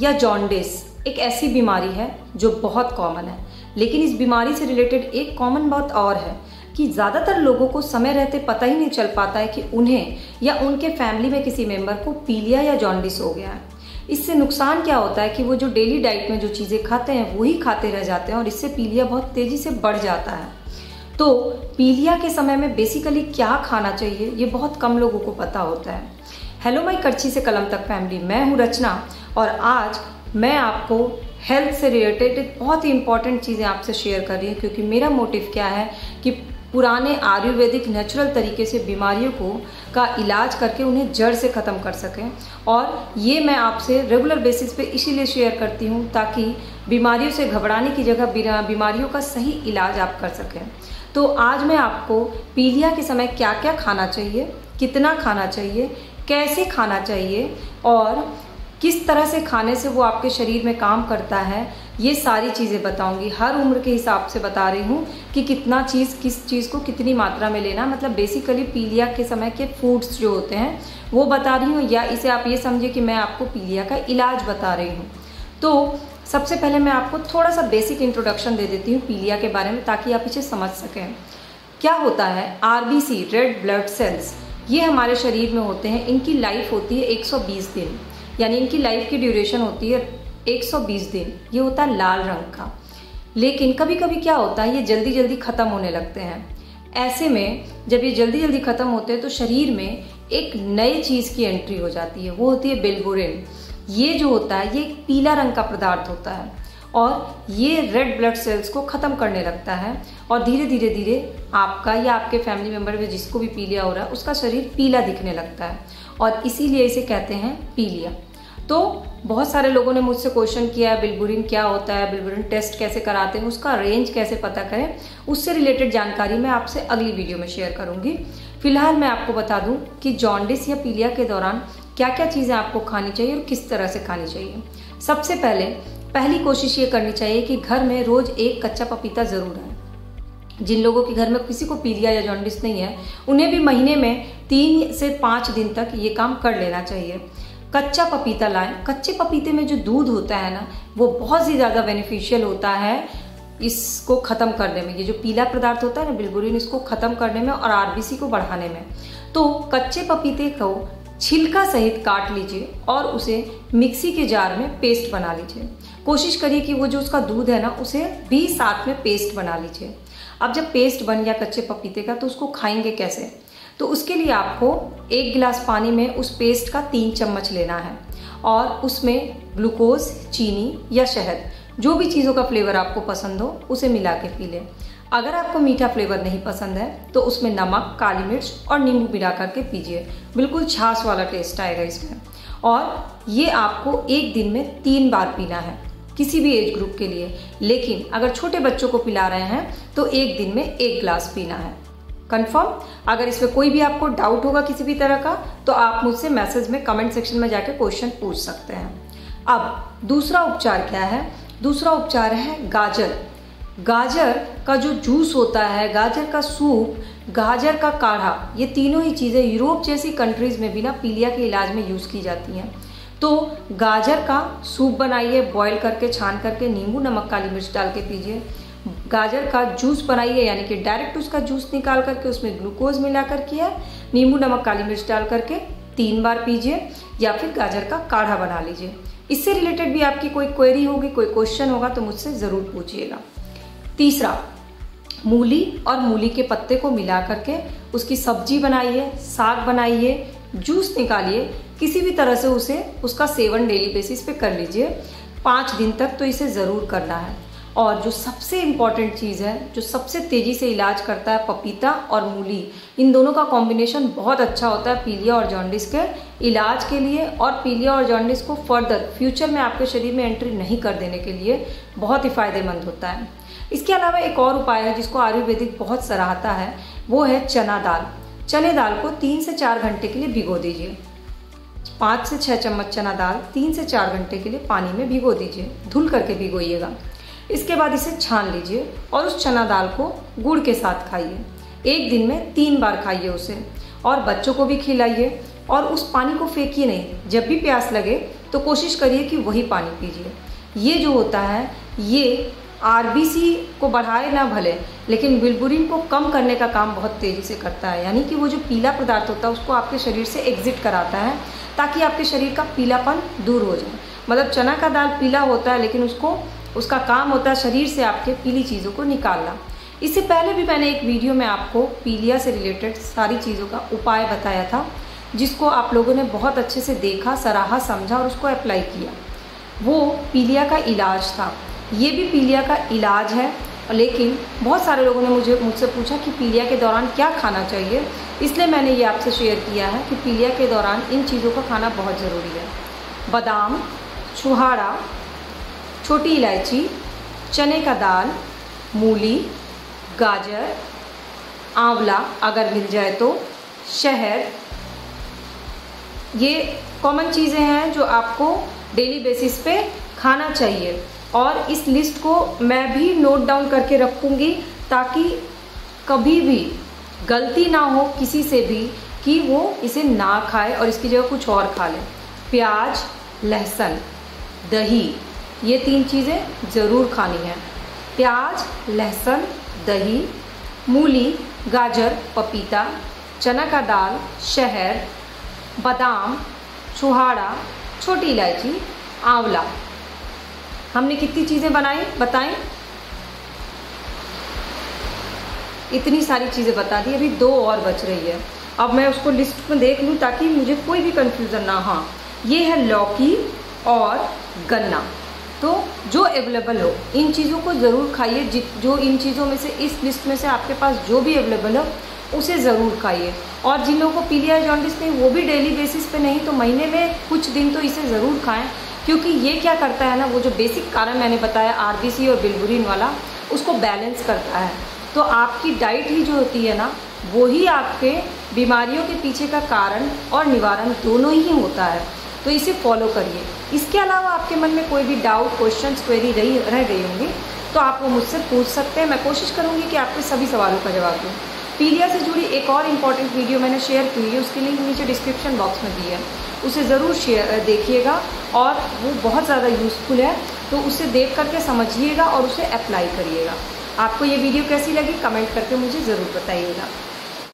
या जॉन्डिस एक ऐसी बीमारी है जो बहुत कॉमन है, लेकिन इस बीमारी से रिलेटेड एक कॉमन बात और है कि ज़्यादातर लोगों को समय रहते पता ही नहीं चल पाता है कि उन्हें या उनके फैमिली में किसी मेंबर को पीलिया या जॉन्डिस हो गया है। इससे नुकसान क्या होता है कि वो जो डेली डाइट में जो चीज़ें खाते हैं वही खाते रह जाते हैं और इससे पीलिया बहुत तेज़ी से बढ़ जाता है। तो पीलिया के समय में बेसिकली क्या खाना चाहिए ये बहुत कम लोगों को पता होता है। हेलो माई करछी से कलम तक फैमिली, मैं हूँ रचना और आज मैं आपको हेल्थ से रिलेटेड बहुत ही इंपॉर्टेंट चीज़ें आपसे शेयर कर रही हूँ, क्योंकि मेरा मोटिव क्या है कि पुराने आयुर्वेदिक नेचुरल तरीके से बीमारियों को का इलाज करके उन्हें जड़ से ख़त्म कर सकें। और ये मैं आपसे रेगुलर बेसिस पे इसीलिए शेयर करती हूँ ताकि बीमारियों से घबराने की जगह बीमारियों का सही इलाज आप कर सकें। तो आज मैं आपको पीलिया के समय क्या क्या खाना चाहिए, कितना खाना चाहिए, कैसे खाना चाहिए और किस तरह से खाने से वो आपके शरीर में काम करता है, ये सारी चीज़ें बताऊंगी। हर उम्र के हिसाब से बता रही हूँ कि कितना चीज़ किस चीज़ को कितनी मात्रा में लेना, मतलब बेसिकली पीलिया के समय के फूड्स जो होते हैं वो बता रही हूँ, या इसे आप ये समझिए कि मैं आपको पीलिया का इलाज बता रही हूँ। तो सबसे पहले मैं आपको थोड़ा सा बेसिक इंट्रोडक्शन दे देती हूँ पीलिया के बारे में ताकि आप इसे समझ सकें। क्या होता है आरबीसी, रेड ब्लड सेल्स, ये हमारे शरीर में होते हैं। इनकी लाइफ होती है 120 दिन, यानी इनकी लाइफ की ड्यूरेशन होती है 120 दिन। ये होता है लाल रंग का। लेकिन कभी कभी क्या होता है ये जल्दी जल्दी ख़त्म होने लगते हैं। ऐसे में जब ये जल्दी जल्दी ख़त्म होते हैं तो शरीर में एक नई चीज़ की एंट्री हो जाती है, वो होती है बिलबुरिन। ये जो होता है ये एक पीला रंग का पदार्थ होता है और ये रेड ब्लड सेल्स को ख़त्म करने लगता है और धीरे धीरे धीरे आपका या आपके फैमिली मेम्बर में जिसको भी पीलिया हो रहा है उसका शरीर पीला दिखने लगता है और इसीलिए इसे कहते हैं पीलिया। तो बहुत सारे लोगों ने मुझसे क्वेश्चन किया है बिलबुरिन क्या होता है, बिलबुरिन टेस्ट कैसे कराते हैं, उसका रेंज कैसे पता करें, उससे रिलेटेड जानकारी मैं आपसे अगली वीडियो में शेयर करूंगी। फिलहाल मैं आपको बता दूं कि जॉन्डिस या पीलिया के दौरान क्या क्या चीज़ें आपको खानी चाहिए और किस तरह से खानी चाहिए। सबसे पहली कोशिश ये करनी चाहिए कि घर में रोज एक कच्चा पपीता ज़रूर है। जिन लोगों के घर में किसी को पीलिया या जॉन्डिस नहीं है उन्हें भी महीने में 3 से 5 दिन तक ये काम कर लेना चाहिए। कच्चा पपीता लाएं। कच्चे पपीते में जो दूध होता है ना वो बहुत ही ज़्यादा बेनिफिशियल होता है इसको ख़त्म करने में। ये जो पीला पदार्थ होता है ना बिलबुरिन, इसको ख़त्म करने में और आरबीसी को बढ़ाने में। तो कच्चे पपीते को छिलका सहित काट लीजिए और उसे मिक्सी के जार में पेस्ट बना लीजिए। कोशिश करिए कि वो जो उसका दूध है ना उसे भी साथ में पेस्ट बना लीजिए। अब जब पेस्ट बन गया कच्चे पपीते का तो उसको खाएंगे कैसे? तो उसके लिए आपको 1 गिलास पानी में उस पेस्ट का 3 चम्मच लेना है और उसमें ग्लूकोज, चीनी या शहद, जो भी चीज़ों का फ्लेवर आपको पसंद हो उसे मिला के पी लें। अगर आपको मीठा फ्लेवर नहीं पसंद है तो उसमें नमक, काली मिर्च और नींबू मिला करके पीजिए। बिल्कुल छाछ वाला टेस्ट आएगा इसमें। और ये आपको एक दिन में 3 बार पीना है किसी भी एज ग्रुप के लिए। लेकिन अगर छोटे बच्चों को पिला रहे हैं तो एक दिन में 1 गिलास पीना है। कंफर्म? अगर इसमें कोई भी आपको डाउट होगा किसी भी तरह का तो आप मुझसे मैसेज में कमेंट सेक्शन में जाकर क्वेश्चन पूछ सकते हैं। अब दूसरा उपचार क्या है? दूसरा उपचार है गाजर। गाजर का जो जूस होता है, गाजर का सूप, गाजर का काढ़ा, ये तीनों ही चीज़ें यूरोप जैसी कंट्रीज़ में भी ना पीलिया के इलाज में यूज़ की जाती हैं। तो गाजर का सूप बनाइए, बॉईल करके छान करके नींबू, नमक, काली मिर्च डाल के पीजिए। गाजर का जूस बनाइए, यानी कि डायरेक्ट उसका जूस निकाल करके उसमें ग्लूकोज मिला करके या नींबू, नमक, काली मिर्च डाल करके 3 बार पीजिए, या फिर गाजर का काढ़ा बना लीजिए। इससे रिलेटेड भी आपकी कोई क्वेरी होगी, कोई क्वेश्चन होगा तो मुझसे ज़रूर पूछिएगा। तीसरा, मूली और मूली के पत्ते को मिला करके उसकी सब्जी बनाइए, साग बनाइए, जूस निकालिए, किसी भी तरह से उसका सेवन डेली बेसिस पे कर लीजिए 5 दिन तक। तो इसे ज़रूर करना है। और जो सबसे इम्पॉर्टेंट चीज़ है, जो सबसे तेज़ी से इलाज करता है, पपीता और मूली, इन दोनों का कॉम्बिनेशन बहुत अच्छा होता है पीलिया और जॉन्डिस के इलाज के लिए। और पीलिया और जॉन्डिस को फर्दर फ्यूचर में आपके शरीर में एंट्री नहीं कर देने के लिए बहुत ही फायदेमंद होता है। इसके अलावा एक और उपाय है जिसको आयुर्वेदिक बहुत सराहता है, वो है चना दाल। चने दाल को 3 से 4 घंटे के लिए भिगो दीजिए। 5 से 6 चम्मच चना दाल 3 से 4 घंटे के लिए पानी में भिगो दीजिए, धुल करके भिगोइएगा। इसके बाद इसे छान लीजिए और उस चना दाल को गुड़ के साथ खाइए। एक दिन में 3 बार खाइए उसे, और बच्चों को भी खिलाइए। और उस पानी को फेंकिए नहीं, जब भी प्यास लगे तो कोशिश करिए कि वही पानी पीजिए। ये जो होता है ये आरबीसी को बढ़ाए ना भले, लेकिन बिलबुरिन को कम करने का काम बहुत तेज़ी से करता है। यानी कि वो जो पीला पदार्थ होता है उसको आपके शरीर से एग्जिट कराता है, ताकि आपके शरीर का पीलापन दूर हो जाए। मतलब चना का दाल पीला होता है, लेकिन उसका काम होता है शरीर से आपके पीली चीज़ों को निकालना। इससे पहले भी मैंने एक वीडियो में आपको पीलिया से रिलेटेड सारी चीज़ों का उपाय बताया था, जिसको आप लोगों ने बहुत अच्छे से देखा, सराहा, समझा और उसको अप्लाई किया। वो पीलिया का इलाज था। ये भी पीलिया का इलाज है, लेकिन बहुत सारे लोगों ने मुझसे पूछा कि पीलिया के दौरान क्या खाना चाहिए, इसलिए मैंने ये आपसे शेयर किया है कि पीलिया के दौरान इन चीज़ों का खाना बहुत ज़रूरी है। बादाम, छुहारा, छोटी इलायची, चने का दाल, मूली, गाजर, आंवला अगर मिल जाए तो, शहद, ये कॉमन चीज़ें हैं जो आपको डेली बेसिस पे खाना चाहिए। और इस लिस्ट को मैं भी नोट डाउन करके रखूँगी, ताकि कभी भी गलती ना हो किसी से भी कि वो इसे ना खाए और इसकी जगह कुछ और खा ले। प्याज, लहसुन, दही, ये 3 चीज़ें ज़रूर खानी है। प्याज, लहसुन, दही, मूली, गाजर, पपीता, चना का दाल, शहद, बादाम, छुहारा, छोटी इलायची, आंवला। हमने कितनी चीज़ें बताएं? इतनी सारी चीज़ें बता दी, अभी 2 और बच रही है। अब मैं उसको लिस्ट में देख लूँ ताकि मुझे कोई भी कंफ्यूजन ना। हाँ, ये है लौकी और गन्ना। तो जो अवेलेबल हो इन चीज़ों को ज़रूर खाइए। जो इन चीज़ों में से, इस लिस्ट में से आपके पास जो भी अवेलेबल हो उसे ज़रूर खाइए। और जिन लोगों को पीलिया जॉन्डिस नहीं, वो भी डेली बेसिस पे नहीं तो महीने में कुछ दिन तो इसे ज़रूर खाएं, क्योंकि ये क्या करता है ना, वो जो बेसिक कारण मैंने बताया आरबीसी और बिलबुरिन वाला, उसको बैलेंस करता है। तो आपकी डाइट ही जो होती है ना, वो ही आपके बीमारियों के पीछे का कारण और निवारण दोनों ही होता है। तो इसे फॉलो करिए। इसके अलावा आपके मन में कोई भी डाउट, क्वेश्चन, क्वेरी रह गई होंगी तो आप वो मुझसे पूछ सकते हैं। मैं कोशिश करूँगी कि आपके सभी सवालों का जवाब दूँ। पीलिया से जुड़ी एक और इम्पॉर्टेंट वीडियो मैंने शेयर की है, उसकी लिंक नीचे डिस्क्रिप्शन बॉक्स में दी है, उसे ज़रूर देखिएगा और वो बहुत ज़्यादा यूज़फुल है। तो उसे देख करके समझिएगा और उसे अप्लाई करिएगा। आपको ये वीडियो कैसी लगी कमेंट करके मुझे ज़रूर बताइएगा।